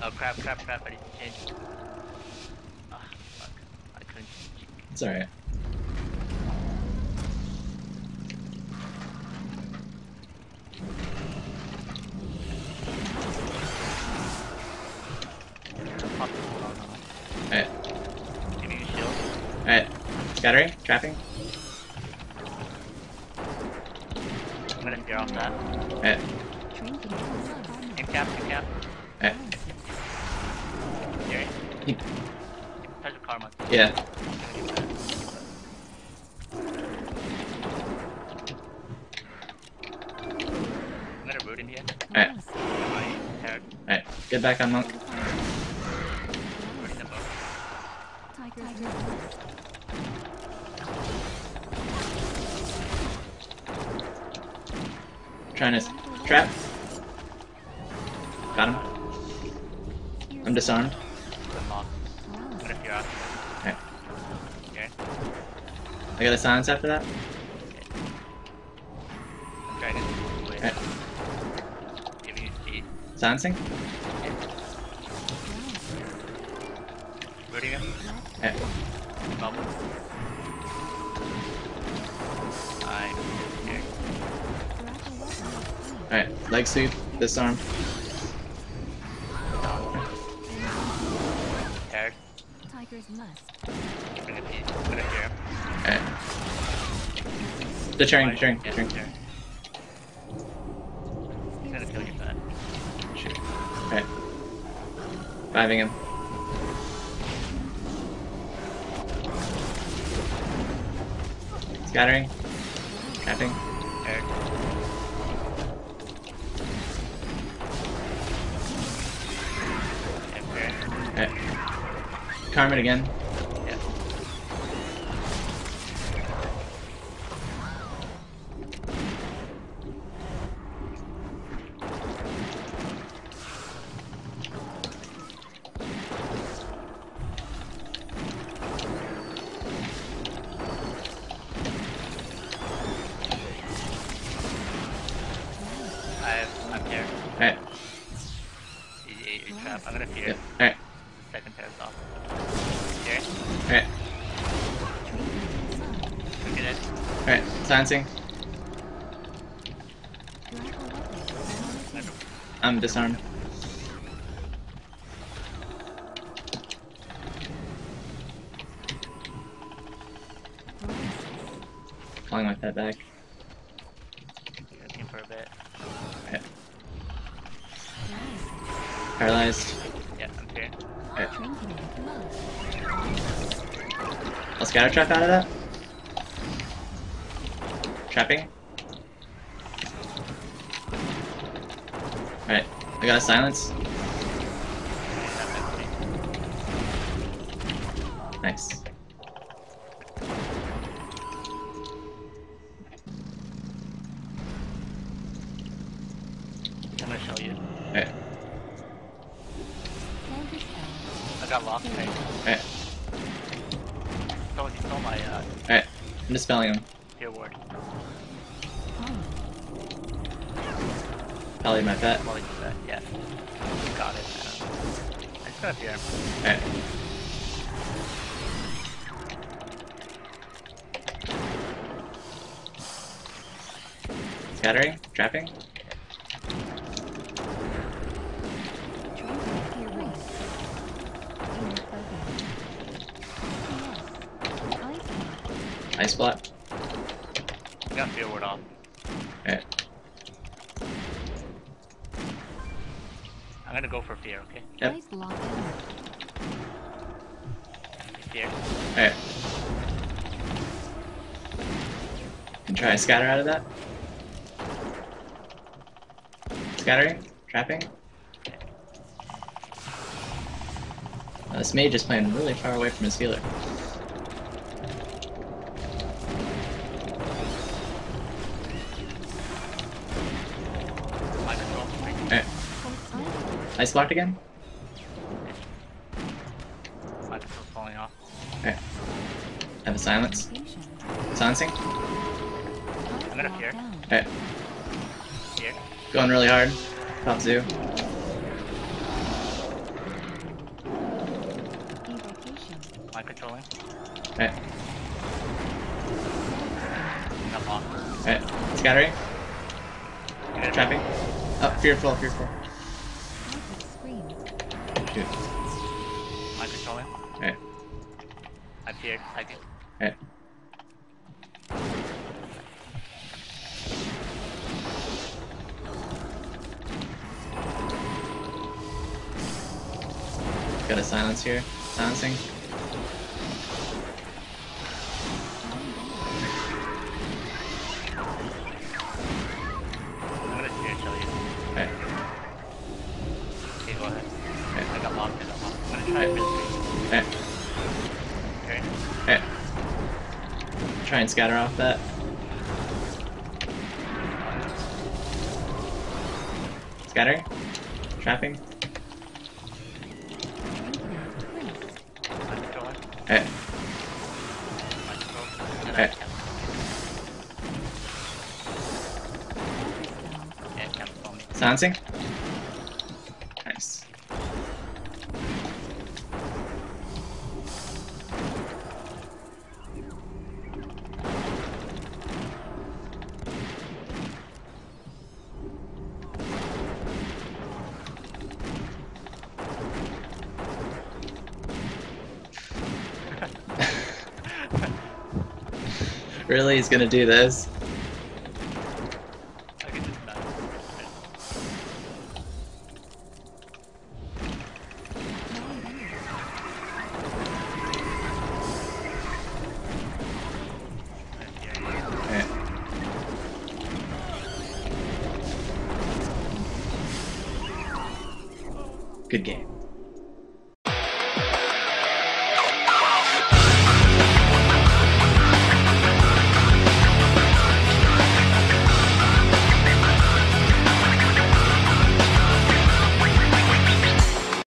Oh crap, I need to change. Ah, fuck. I couldn't change. It's alright. Alright. Give me a shield. Alright. Scattering? Trapping? I'm gonna fear off that. Alright. In cap. Alright. Here. Touch the karma. Yeah. I'm gonna root in here. Alright. Alright. Get back on monk. Rooting them both. Trying to trap. Got him. I'm disarmed. I'm lost. I'm gonna fear off. Alright. Okay. I got a silence after that. I'm trying to wait. Alright. Giving you speed. Silencing. Rooting him. Alright. Bubble. I'm here. Alright. Leg sweep. Disarm. Paired. I'm gonna fear him. Alright. Deterring. Yeah, deterring. He's gonna kill you for that. Shoot. Alright. Reviving him. Scattering. Trapping. Paired. And paired. Alright. Karma it again. Yeah. I'm here. Alright. You trap. I'm gonna fear. Yep. Alright. Second pair is off. Here. Alright. Look at it. Alright. Silencing. I'm disarmed. Calling my pet back. Looking for a bit. Alright. Paralyzed. Yeah, I'm here. Alright. I'll scatter trap out of that. Trapping. Alright. I got a silence. Nice. I'm gonna show you. Alright. I got lost. Okay. Alright. He stole my Alright. I'm dispelling him. fear ward. Probably my pet. While he did that, yeah. Got it. I just gotta fear him. Alright. Scattering? Trapping? Ice block. I got fear ward off. Alright. I'm gonna go for fear, okay? Yep. Fear. Alright. Can try a scatter out of that. Scattering? Trapping? This mage is playing really far away from his healer. My control. Alright. Ice blocked again? My control's falling off. Alright. Have a silence. Silencing? I'm gonna fear. Alright. Fear. Going really hard. Top zoo. I'm controlling. Alright. Got lost. Alright. Scattering. Trapping. Oh, fearful. Good. I'm controlling. Alright. I'm here. Typing. Alright. Got a silence here. Silencing. I'm gonna fear kill you. Alright. Okay, go ahead. Alright. I got locked. I'm gonna try really quick. Alright. Okay. Alright. Try and scatter off that. Scattering. Trapping. I'm controlling. Alright. I'm controlling. Alright. Yeah, cancel me. Silencing. Nice. Really? He's gonna do this? I can just die. Alright. Good game.